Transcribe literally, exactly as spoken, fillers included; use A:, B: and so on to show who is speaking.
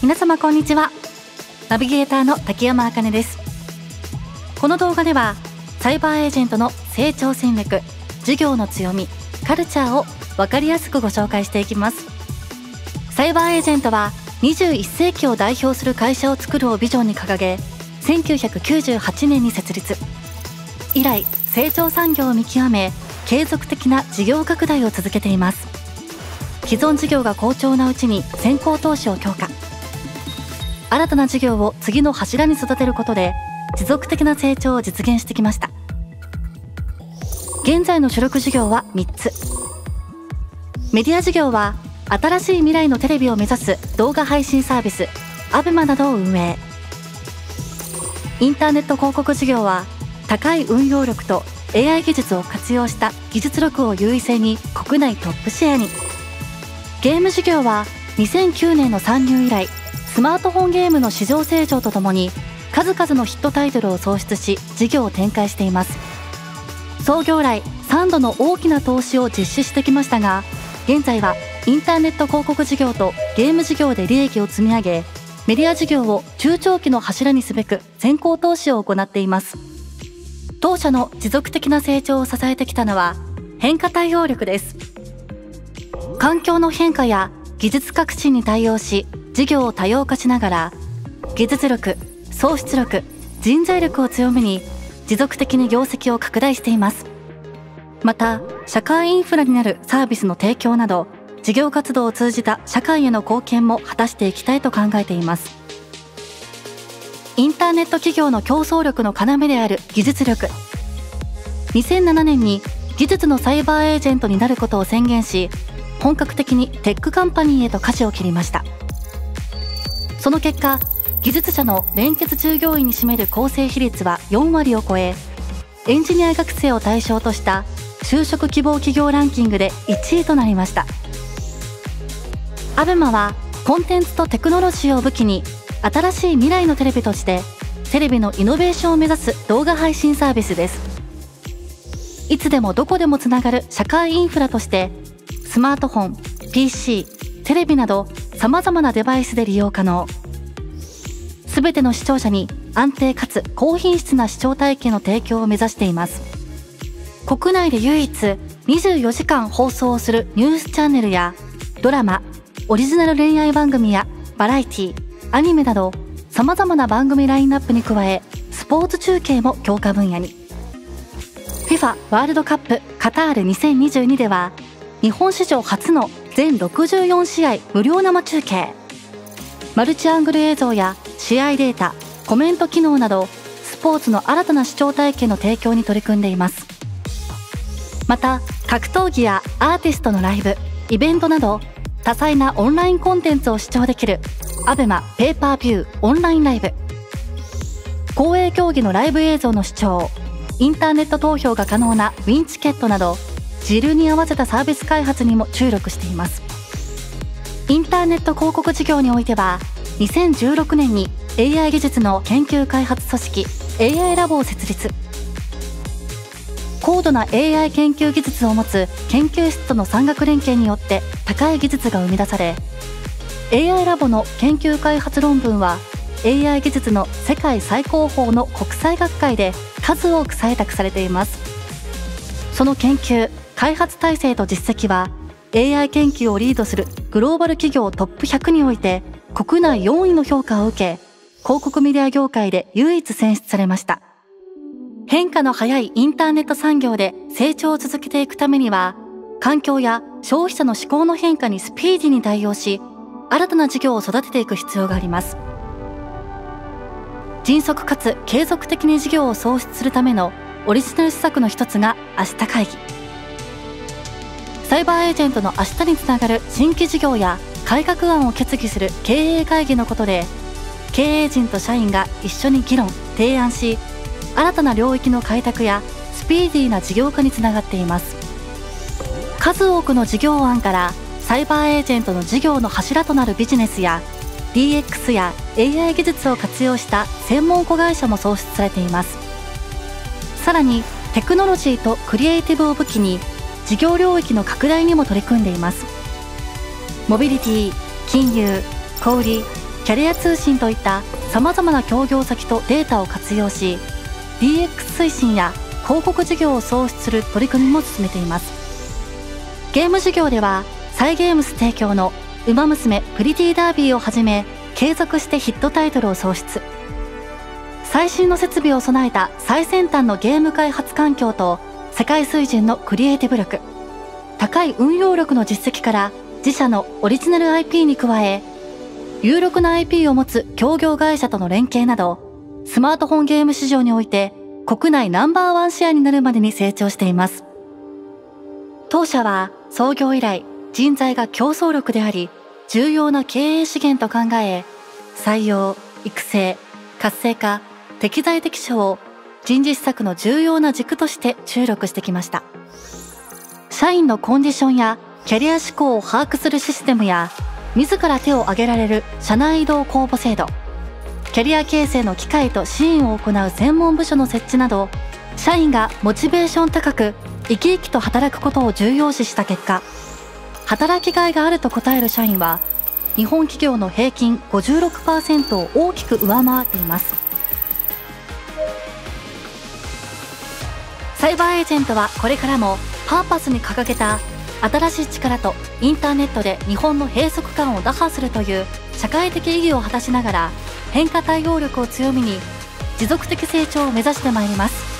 A: 皆様こんにちは。ナビゲーターの滝山茜です。この動画ではサイバーエージェントの成長戦略、事業の強み、カルチャーを分かりやすくご紹介していきます。サイバーエージェントはにじゅういっ世紀を代表する会社を作るをビジョンに掲げ、せんきゅうひゃくきゅうじゅうはちねんに設立。以来成長産業を見極め、継続的な事業拡大を続けています。既存事業が好調なうちに先行投資を強化、新たな事業を次の柱に育てることで持続的な成長を実現してきました。現在の主力事業はみっつ。メディア事業は新しい未来のテレビを目指す動画配信サービスアベマなどを運営。インターネット広告事業は高い運用力と エーアイ 技術を活用した技術力を優位性に国内トップシェアに。ゲーム事業はにせんきゅうねんの参入以来、スマートフォンゲームの市場成長とともに数々のヒットタイトルを創出し事業を展開しています。創業来さんどの大きな投資を実施してきましたが、現在はインターネット広告事業とゲーム事業で利益を積み上げ、メディア事業を中長期の柱にすべく先行投資を行っています。当社の持続的な成長を支えてきたのは変化対応力です。環境の変化や技術革新に対応し、事業を多様化しながら技術力、創出力、人材力を強みに持続的に業績を拡大しています。また社会インフラになるサービスの提供など、事業活動を通じた社会への貢献も果たしていきたいと考えています。インターネット企業の競争力の要である技術力。にせんななねんに技術のサイバーエージェントになることを宣言し、本格的にテックカンパニーへと舵を切りました。その結果、技術者の連結従業員に占める構成比率はよんわりを超え、エンジニア学生を対象とした就職希望企業ランキングでいちいとなりました。アベマはコンテンツとテクノロジーを武器に、新しい未来のテレビとしてテレビのイノベーションを目指す動画配信サービスです。いつでもどこでもつながる社会インフラとして、スマートフォン、ピーシー、テレビなど様々なデバイスで利用可能。すべての視聴者に安定かつ高品質な視聴体験の提供を目指しています。国内で唯一にじゅうよじかん放送をするニュースチャンネルや、ドラマ、オリジナル恋愛番組やバラエティ、アニメなど様々な番組ラインナップに加え、スポーツ中継も強化分野に。 フィファ ワールドカップカタールにせんにじゅうにでは、日本史上初の全ろくじゅうよんしあい無料生中継。マルチアングル映像や試合データ、コメント機能など、スポーツの新たな視聴体験の提供に取り組んでいます。また格闘技やアーティストのライブ、イベントなど多彩なオンラインコンテンツを視聴できるアベマペーパービューオンラインライブ、公営競技のライブ映像の視聴、インターネット投票が可能なウィンチケットなど、時流に合わせたサービス開発にも注力しています。インターネット広告事業においては、にせんじゅうろくねんに エーアイ 技術の研究開発組織 エーアイ ラボを設立。高度な エーアイ 研究技術を持つ研究室との産学連携によって高い技術が生み出され、 エーアイ ラボの研究開発論文は エーアイ 技術の世界最高峰の国際学会で数多く採択されています。その研究開発体制と実績は エーアイ 研究をリードするグローバル企業トップひゃくにおいて国内よんいの評価を受け、広告メディア業界で唯一選出されました。変化の早いインターネット産業で成長を続けていくためには、環境や消費者の思考の変化にスピーディーに対応し、新たな事業を育てていく必要があります。迅速かつ継続的に事業を創出するためのオリジナル施策の一つが明日会議。サイバーエージェントの明日につながる新規事業や改革案を決議する経営会議のことで、経営陣と社員が一緒に議論、提案し、新たな領域の開拓やスピーディーな事業化につながっています。数多くの事業案からサイバーエージェントの事業の柱となるビジネスや ディーエックス や エーアイ 技術を活用した専門子会社も創出されています。さらにテクノロジーとクリエイティブを武器に事業領域の拡大にも取り組んでいます。モビリティ、金融、小売、 キャリア通信といったさまざまな協業先とデータを活用し、 ディーエックス 推進や広告事業を創出する取り組みも進めています。ゲーム事業ではサイ・ゲームス提供のウマ娘プリティダービーをはじめ、継続してヒットタイトルを創出。最新の設備を備えた最先端のゲーム開発環境と世界水準のクリエイティブ力、高い運用力の実績から自社のオリジナル アイピー に加え、有力な アイピー を持つ協業会社との連携など、スマートフォンゲーム市場において国内ナンバーワンシェアになるまでに成長しています。当社は創業以来、人材が競争力であり重要な経営資源と考え、採用、育成、活性化、適材適所を人事施策の重要な軸として注力してきました。社員のコンディションやキャリア志向を把握するシステムや、自ら手を挙げられる社内移動公募制度、キャリア形成の機会と支援を行う専門部署の設置など、社員がモチベーション高く生き生きと働くことを重要視した結果、働きがいがあると答える社員は日本企業の平均 ごじゅうろくパーセント を大きく上回っています。サイバーエージェントはこれからもパーパスに掲げた新しい力とインターネットで日本の閉塞感を打破するという社会的意義を果たしながら、変化対応力を強みに持続的成長を目指してまいります。